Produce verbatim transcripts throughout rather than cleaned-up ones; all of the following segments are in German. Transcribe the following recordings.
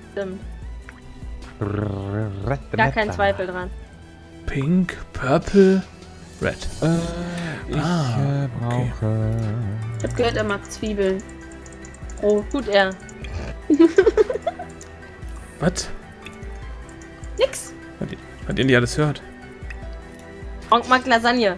Stimmt. Gar kein Zweifel dran. Pink, Purple, Red. Äh, ich Ah, äh, brauche... Ich hab gehört, er mag Zwiebeln. Oh, tut er. Was? Nix. Was, was ihr nicht alles hört? Onk mag Lasagne.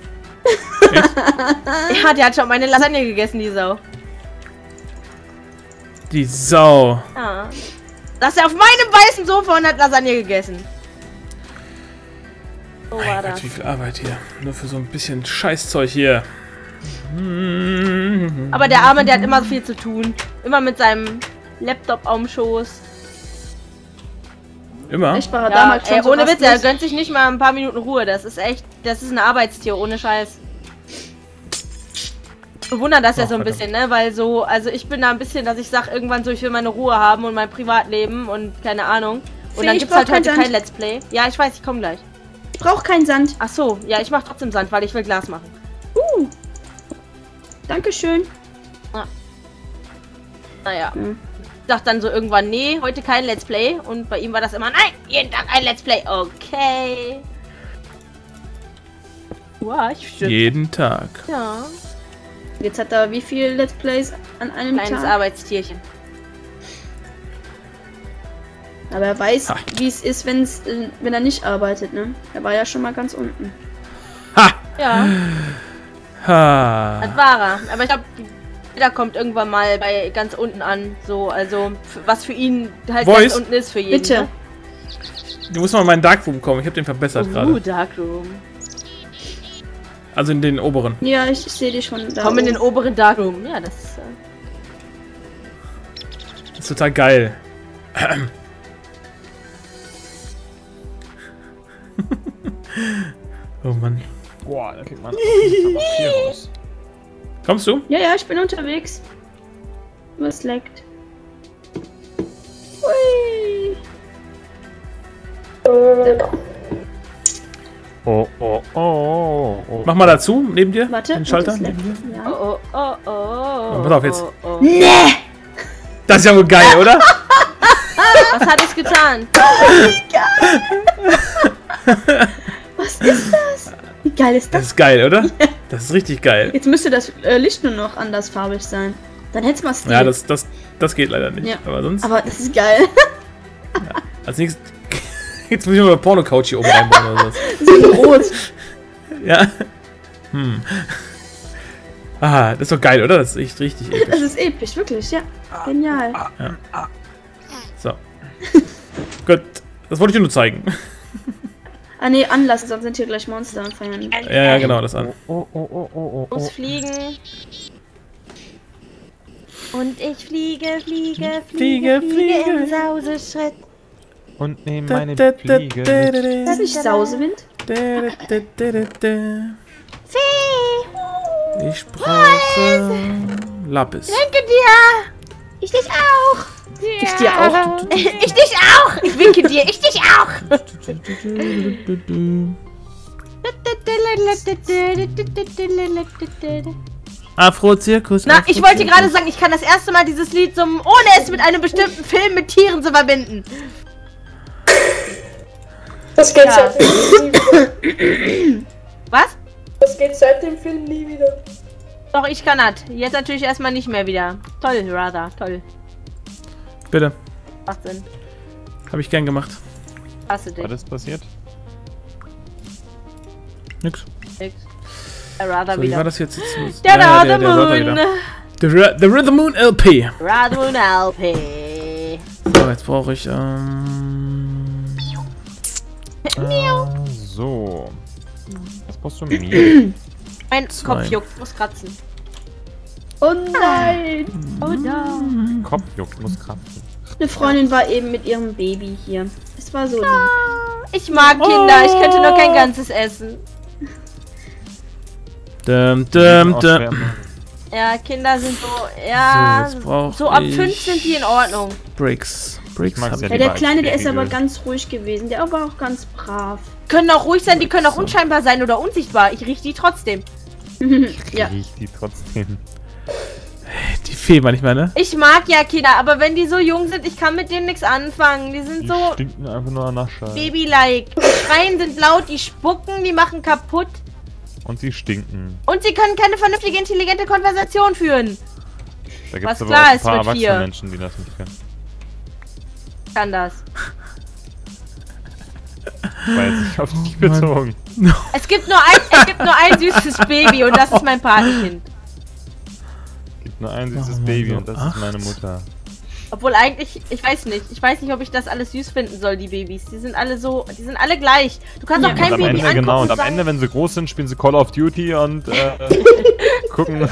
Ja, der hat schon meine Lasagne gegessen, die Sau. Die Sau. Ja. Saß er auf meinem weißen Sofa und hat Lasagne gegessen. So war Mein das. Gott, wie viel Arbeit hier. Nur für so ein bisschen Scheißzeug hier. Aber der Arme, der hat immer so viel zu tun. Immer mit seinem Laptop auf dem Schoß. Immer? Echt war er Ja, damals schon ey, so ohne Witz, er rastlos. gönnt sich nicht mal ein paar Minuten Ruhe. Das ist echt, das ist ein Arbeitstier, ohne Scheiß. Ich bewundere das ja Ach, so ein verdammt. bisschen, ne? Weil so, also ich bin da ein bisschen, dass ich sag irgendwann so, ich will meine Ruhe haben und mein Privatleben und keine Ahnung. Und Fee, dann ich gibt's brauch halt heute kein kein Sand. Let's Play. Ja, ich weiß, ich komme gleich. Ich brauch keinen Sand. Ach so, ja, ich mach trotzdem Sand, weil ich will Glas machen. Uh. Dankeschön. Naja. Hm. Ich dachte dann so irgendwann, nee, heute kein Let's Play. Und bei ihm war das immer, nein, jeden Tag ein Let's Play. Okay. Wow, ich stimmt. Jeden Tag. Ja. Jetzt hat er wie viele Let's Plays an einem Kleines Tag? Arbeitstierchen. Aber er weiß, Ha. wie es ist, wenn's, äh, wenn er nicht arbeitet, ne? Er war ja schon mal ganz unten. Ha! Ja, Ha! das war er. Aber ich glaube, jeder kommt irgendwann mal bei ganz unten an. So, also, f- was für ihn halt Voice? ganz unten ist für jeden. Bitte. Ne? Du musst mal in meinen Darkroom kommen. Ich habe den verbessert Uh, gerade. Darkroom. Also in den oberen. Ja, ich, ich sehe dich schon da. Komm in den oben. oberen Darkroom. Ja, das ist. Äh, Das ist total geil. Oh Mann. Boah, da kriegt man Papier raus. Kommst du? Ja, ja, ich bin unterwegs. Was leckt? Hui. Oh, oh, oh, oh. Mach mal dazu, neben dir. Warte, Den Schalter. das leckt. Neben dir. Ja. oh, oh, oh, oh. Oh, pass auf jetzt. Oh, oh. Nee! Das ist ja wohl geil, oder? Was hat es getan? Was ist das? Wie geil ist Das das? ist geil, oder? Das ist richtig geil. Jetzt müsste das äh, Licht nur noch andersfarbig sein. Dann hätt's mal Stil. Ja, das, das, das geht leider nicht. Ja. Aber sonst. Aber das ist geil. Als nächstes. Jetzt muss ich mal eine Porno-Couch hier oben reinbauen oder so. So rot. Ja. Hm. Ah, das ist doch geil, oder? Das ist echt richtig Das episch. ist episch, wirklich, ja. Genial. So. Gut. Das wollte ich dir nur zeigen. Ah ne, anlassen, sonst sind hier gleich Monster und feiern. Ja, ja, genau, das an. Oh, oh, oh, oh, oh, Muss oh. fliegen. Und ich fliege, fliege, Fliege, fliege, fliege fliege. im Sauseschritt. Und nehm meine Fliege mit. Ist das nicht Sausewind? Fee! Ich brauche Lapis. Danke dir! Ich dich auch! Ich dir auch. Ich dich auch! Ich winke dir, ich dich auch! Afro-Zirkus. Na, ich wollte gerade sagen, ich kann das erste Mal dieses Lied summen, ohne es mit einem bestimmten Film mit Tieren zu verbinden. Das geht Ja. seit dem Film nie wieder. Was? Das geht seit dem Film nie wieder. Doch, ich kann das. Jetzt natürlich erstmal nicht mehr wieder. Toll, Rather, toll. Bitte. Macht Sinn. Habe ich gern gemacht. Hasse dich. Was ist passiert? Nix. Nix. Der Rather So, wie war wieder. das jetzt? jetzt Der ja, Rather der Rather Moon. wieder. The, Ra- The Rhythm Moon L P. Rather Moon L P. So, jetzt brauche ich, ähm... Äh, so. Was brauchst du mir? Mein Zwei. Kopf juckt, muss kratzen. Oh nein! Oh da. Kopf juckt, muss kratzen. Eine Freundin war eben mit ihrem Baby hier. Es war so lieb. Ich mag Kinder, ich könnte nur kein ganzes essen. Dum, dum, dum. Ausschwärmen. Ja, Kinder sind so, ja, So, jetzt brauch so ab ich- fünf sind die in Ordnung. Bricks. Bricks mag hab sehr ich. Ja, der lieber Kleine, als der ist aber Babyöl. ganz ruhig gewesen. Der war auch ganz brav. Können auch ruhig sein, die können auch unscheinbar sein oder unsichtbar. Ich rieche die trotzdem. Ja. Riecht die trotzdem. Die Fee manchmal, ne? Ich mag ja Kinder, aber wenn die so jung sind, ich kann mit denen nichts anfangen. Die sind Die so stinken einfach nur nach Scheiße. Baby-like. Die schreien, sind laut, die spucken, die machen kaputt. Und sie stinken. Und sie können keine vernünftige, intelligente Konversation führen. Da gibt Was es aber klar auch ein ist paar mit erwachsene vier. Menschen, die das nicht können. Kann das. War jetzt nicht auf dich Mann. bezogen. Es gibt nur ein, es gibt nur ein süßes Baby und das ist mein Patenkind. Gibt nur ein süßes Oh Mann, Baby so und das acht. ist meine Mutter. Obwohl eigentlich, ich weiß nicht, ich weiß nicht, ob ich das alles süß finden soll, die Babys. Die sind alle so, die sind alle gleich. Du kannst Ja. auch kein Und am Baby Ende, angucken genau, und und am sagen, Ende, wenn sie groß sind, spielen sie Call of Duty und äh, gucken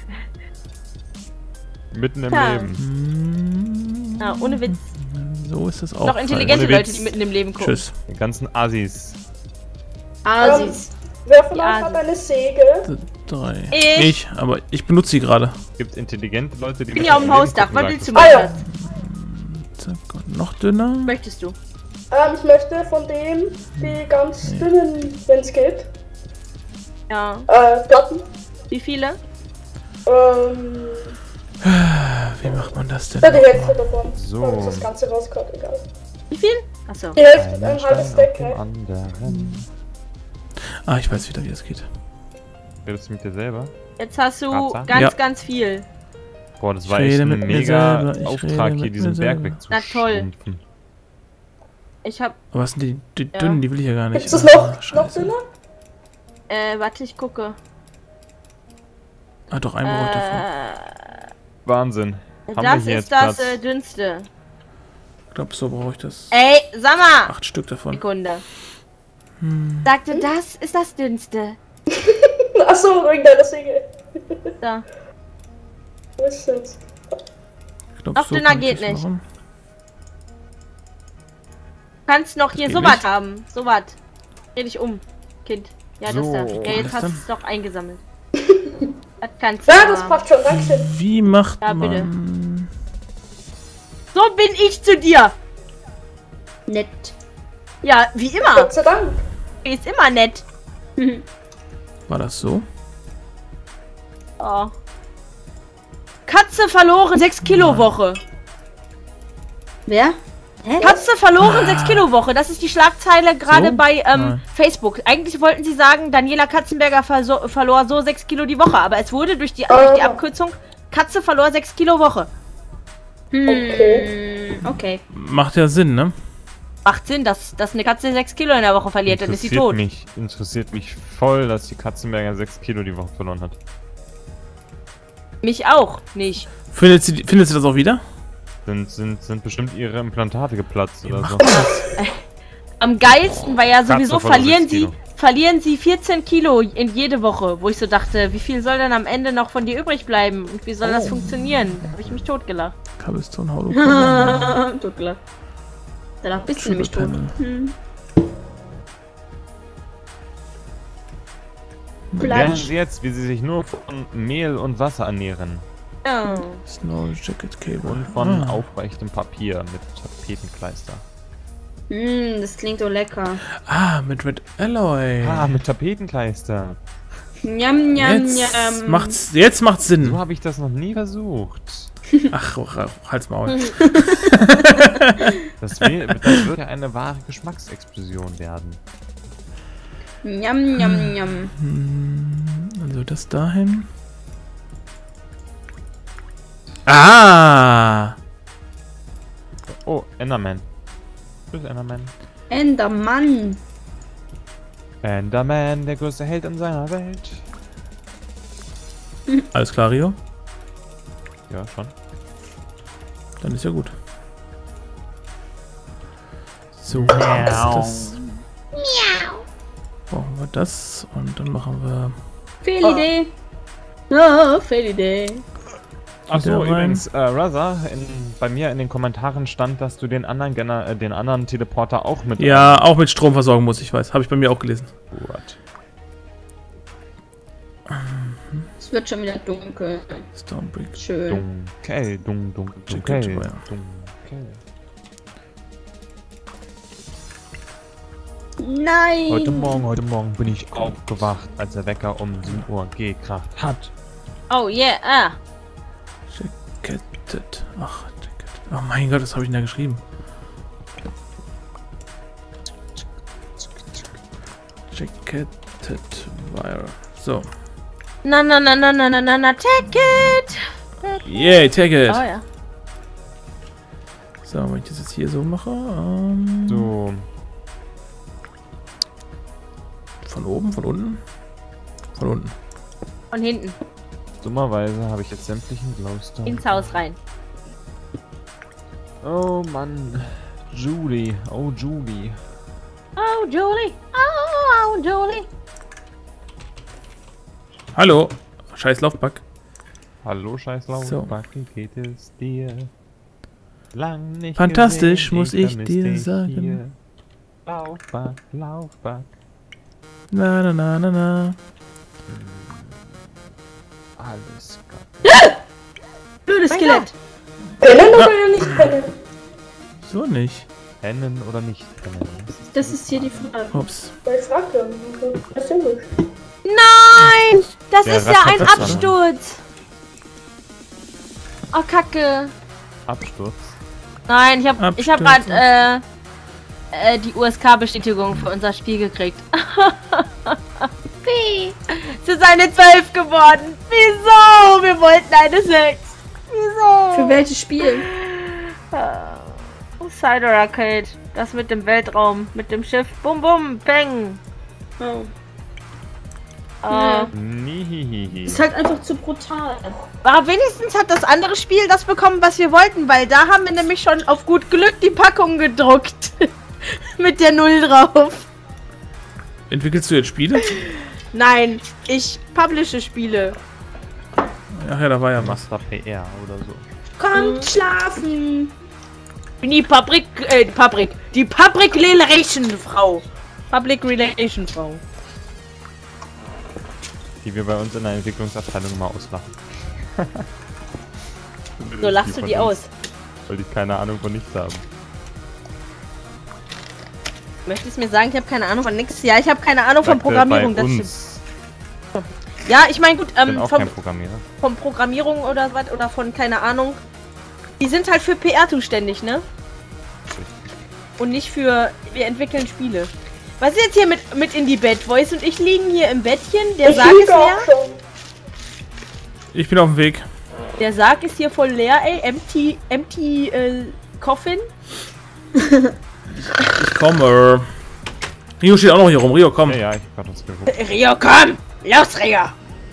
mitten im Ja. Leben. ja, ohne Witz. So ist es auch. Noch intelligente Ohne Leute, Witz. die mitten im Leben gucken. Tschüss. Die ganzen Assis. Asis. Wer von Die euch Asis. hat eine Säge? Drei. Ich. Ich, aber ich benutze sie gerade. Gibt intelligente Leute, die Ich bin ja auf dem Hausdach. Was willst du, Ah ja. Matthias? Zack, und noch dünner. Möchtest du? Ähm, ich möchte von dem die ganz dünnen, wenn es geht, Ja. äh, Platten. Wie viele? Ähm, Wie macht man das denn? ja, die nochmal? Hälfte davon. So. Dann ist das Ganze rausgekommen, egal. Wie viel? Achso. Die Hälfte, Einen ein Stein halbes auf Deck, dem hey. anderen. Ah, ich weiß wieder, wie es geht. Redest du mit dir selber? Jetzt hast du Ratzer? ganz, Ja. ganz viel. Boah, das Ich war echt rede ein mit mir mega selber, ich Auftrag, rede hier mit diesen mir Berg selber. Na toll. wegzuschrumpfen. Ich hab, Aber was sind die, die Ja. dünnen? Die will ich ja gar nicht. Ist das Ah, noch, noch scheiße. dünner? äh, warte, ich gucke. Ah, doch, ein Brot davon. Äh, Wahnsinn. Haben wir das hier ist jetzt das Platz? äh, dünnste. Ich glaube, so brauche ich das. Ey, sag mal! Acht Stück davon. Sekunde. Hm. Sagte, das ist das dünnste. Achso, wegen deiner Säge. Da. Wo ist das? Ich glaub, Noch so dünner kann ich geht das nicht. machen. Du kannst noch hier geht sowas nicht. haben. Sowas. Dreh dich um, Kind. Ja, So, das da. Ja, jetzt was hast du denn? es doch eingesammelt. Das kannst du Ja, das haben. passt schon, dankeschön. Wie macht Ja, bitte. man... So bin ich zu dir. Nett. Ja, wie immer. Gott sei Dank. Die ist immer nett. War das so? Oh. Katze verloren, sechs Kilo Woche. Wer? Hä? Katze verloren, sechs Kilo Woche. Das ist die Schlagzeile gerade So? bei ähm, Nein. Facebook. Eigentlich wollten sie sagen, Daniela Katzenberger verso- verlor so sechs Kilo die Woche. Aber es wurde durch die, durch die Oh. Abkürzung Katze verlor sechs Kilo Woche. Hm, Okay. okay. Macht ja Sinn, ne? Macht Sinn, dass, dass eine Katze sechs Kilo in der Woche verliert, dann ist sie Interessiert tot. Mich, interessiert mich voll, dass die Katzenberger sechs Kilo die Woche verloren hat. Mich auch nicht. Findet sie, findet sie das auch wieder? Sind, sind, sind bestimmt ihre Implantate geplatzt oder so. Am geilsten war ja sowieso, Katze verlor verlieren sechs sie, Kilo. verlieren sie vierzehn Kilo in jede Woche. Wo ich so dachte, wie viel soll dann am Ende noch von dir übrig bleiben? Und wie soll das Oh. funktionieren? Da habe ich mich totgelacht. Cobblestone Hologramm. Totgelacht. Danach bist du nämlich tot. Panel. Hm. Lernen Sie jetzt, wie Sie sich nur von Mehl und Wasser ernähren. Oh. Snow Jacket Cable. Und von Ah. aufrechtem Papier mit Tapetenkleister. Hm, das klingt so lecker. Ah, mit Red Alloy. Ah, mit Tapetenkleister. Njam, njam, Jetzt njam. macht's, jetzt macht's So Sinn. habe ich das noch nie versucht. Ach, oh, oh, halt's Maul. Das, will, das wird ja eine wahre Geschmacksexplosion werden. Njam, njam, njam. Hm, also das dahin. Ah! Oh, Enderman. Tschüss, Enderman. Endermann. Enderman, der größte Held in seiner Welt. Alles klar, Rio? Ja, schon. Dann ist ja gut. So, das. Brauchen wir das und dann machen wir. Fehlidee. Oh, Fehlidee. Achso, Wieder rein. übrigens, äh, Raza, in, bei mir in den Kommentaren stand, dass du den anderen Gener äh, den anderen Teleporter auch mit. Ja, auch mit Strom versorgen muss, ich weiß. Habe ich bei mir auch gelesen. Gut. Es wird schon wieder dunkel. Stonebrick. Schön. Dunkel, dun, dun, Chicken dunkel, Wire. dunkel. Nein. Heute Morgen, heute Morgen bin ich aufgewacht, als der Wecker um sieben Uhr gekracht hat. Oh yeah, ah. Jacketed. Ach, Jacketed. Oh mein Gott, was habe ich denn da geschrieben? Jacketed Wire. So. Na, na, na, na, na, na, na, na, take it! Yay, take it! Oh ja. So, wenn ich das jetzt hier so mache. Ähm, So. Von oben, von unten? Von unten. Von hinten. Dummerweise habe ich jetzt sämtlichen Glowstone. Ins Haus rein. Oh Mann. Julie. Oh Julie. Oh, Julie. Oh, oh, Julie. Hallo. Scheiß Laufback. Hallo Scheißlauf. So. Wie geht es dir? Lang nicht Fantastisch, gesehen, muss ich vermiss dir dich sagen. hier. Laufback, Laufback. Na, na, na, na, na. Alles klar. Blödes Skelett. Können oder nicht können? So nicht. Rennen oder nicht rennen? Das ist hier die Frage. Ups. Weil ich frag dann. Das ist logisch. Nein! Das Wer ist ja ein rattert das an? Absturz. Oh, Kacke. Absturz. Nein, ich hab, ich hab Absturz. grad, äh, äh, die U S K-Bestätigung für unser Spiel gekriegt. Wie? Es ist eine zwölf geworden. Wieso? Wir wollten eine sechs. Wieso? Für welches Spiel? Oh, Cider Arcade. Das mit dem Weltraum. Mit dem Schiff. Bum, bum, peng. Oh. Äh, Ja. Nihihihi. Ist halt einfach zu brutal. Aber wenigstens hat das andere Spiel das bekommen, was wir wollten, weil da haben wir nämlich schon auf gut Glück die Packung gedruckt. Mit der Null drauf. Entwickelst du jetzt Spiele? Nein, ich publische Spiele. Ach ja, da war ja was. Master P R oder so. Kommt schlafen. Ich bin die Public, äh, die Public, die Public Relation Frau. Public Relation Frau. Die wir bei uns in der Entwicklungsabteilung mal auslachen. So lachst du die aus. Weil die keine Ahnung von nichts haben. Möchtest du mir sagen, ich habe keine Ahnung von nix? Ja, ich habe keine Ahnung von Sagte Programmierung. bei Das stimmt. uns. Ja, ich meine gut, Ich bin ähm, auch vom, kein Programmierer. von Programmierung oder was oder von keine Ahnung. Die sind halt für P R zuständig, ne? Und nicht für wir entwickeln Spiele. Was ist jetzt hier mit mit in die Bett? Voice und ich liegen hier im Bettchen. Der Ich Sarg ist liege auch leer. schon. Ich bin auf dem Weg. Der Sarg ist hier voll leer, ey. Empty, empty äh, Coffin. Ich komme. Rio steht auch noch hier rum. Rio, komm. Ja, ja, ich hab grad was geguckt. Rio, komm! Los, Rio!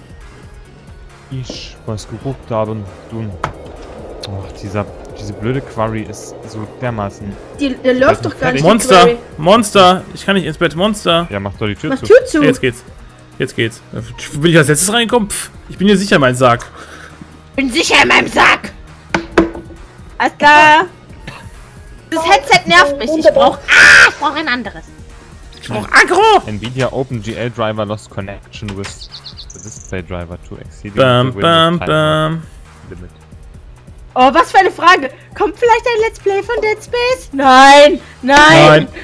Ich was geguckt haben, du. Ach, dieser, diese blöde Quarry ist so dermaßen. Die, der läuft doch gar nicht. die Monster! Query. Monster! Ich kann nicht ins Bett. Monster! Ja, mach doch die Tür Mach zu. Tür zu. Jetzt geht's. Jetzt geht's. Bin ich als letztes reingekommen? Pff, ich bin hier sicher, mein Sarg. Bin sicher in meinem Sack! Alles klar! Das Headset nervt mich. Ich brauch. Ah, ich brauch ein anderes. Ich brauch Aggro! Nvidia OpenGL Driver lost connection with the display driver to exceeding Bam, the bam, Windows timer bam. limit. Oh, was für eine Frage! Kommt vielleicht ein Let's Play von Dead Space? Nein! Nein! Nein!